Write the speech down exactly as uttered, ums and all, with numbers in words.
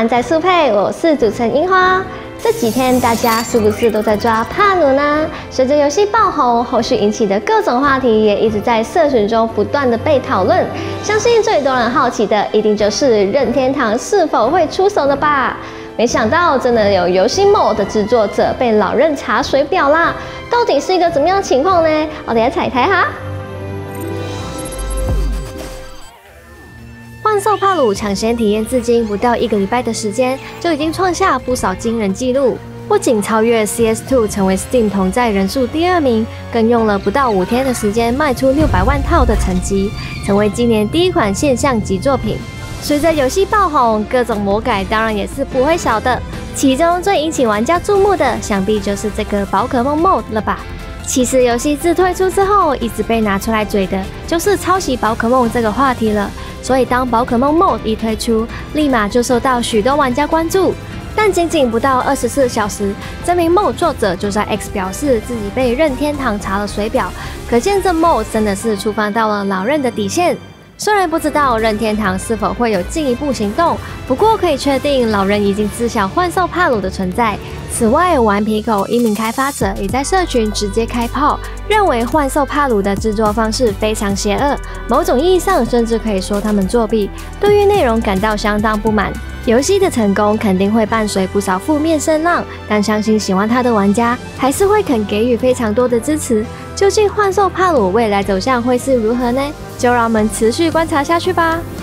玩在速配，我是主持人樱花。这几天大家是不是都在抓帕鲁呢？随着游戏爆红，后续引起的各种话题也一直在社群中不断的被讨论。相信最多人好奇的，一定就是任天堂是否会出手了吧？没想到真的有游戏 mod 的制作者被老任查水表啦，到底是一个怎么样的情况呢？我等下踩台哈。幻兽帕鲁抢先体验至今不到一个礼拜的时间，就已经创下不少惊人纪录，不仅超越 C S 二 成为 Steam 同在人数第二名，更用了不到五天的时间卖出六百万套的成绩，成为今年第一款现象级作品。随着游戏爆红，各种魔改当然也是不会少的，其中最引起玩家注目的，想必就是这个宝可梦 mod 了吧。其实游戏自推出之后，一直被拿出来嘴的就是抄袭宝可梦这个话题了。所以当宝可梦 mod 一推出，立马就受到许多玩家关注。但仅仅不到二十四小时，这名 mod 作者就在 X 表示自己被任天堂查了水表，可见这 mod 真的是触犯到了老任的底线。虽然不知道任天堂是否会有进一步行动，不过可以确定老任已经知晓幻兽帕鲁的存在。此外，顽皮狗一名开发者也在社群直接开炮，认为幻兽帕鲁的制作方式非常邪恶，某种意义上甚至可以说他们作弊，对于内容感到相当不满。游戏的成功肯定会伴随不少负面声浪，但相信喜欢它的玩家还是会肯给予非常多的支持。究竟幻兽帕鲁未来走向会是如何呢？就让我们持续观察下去吧。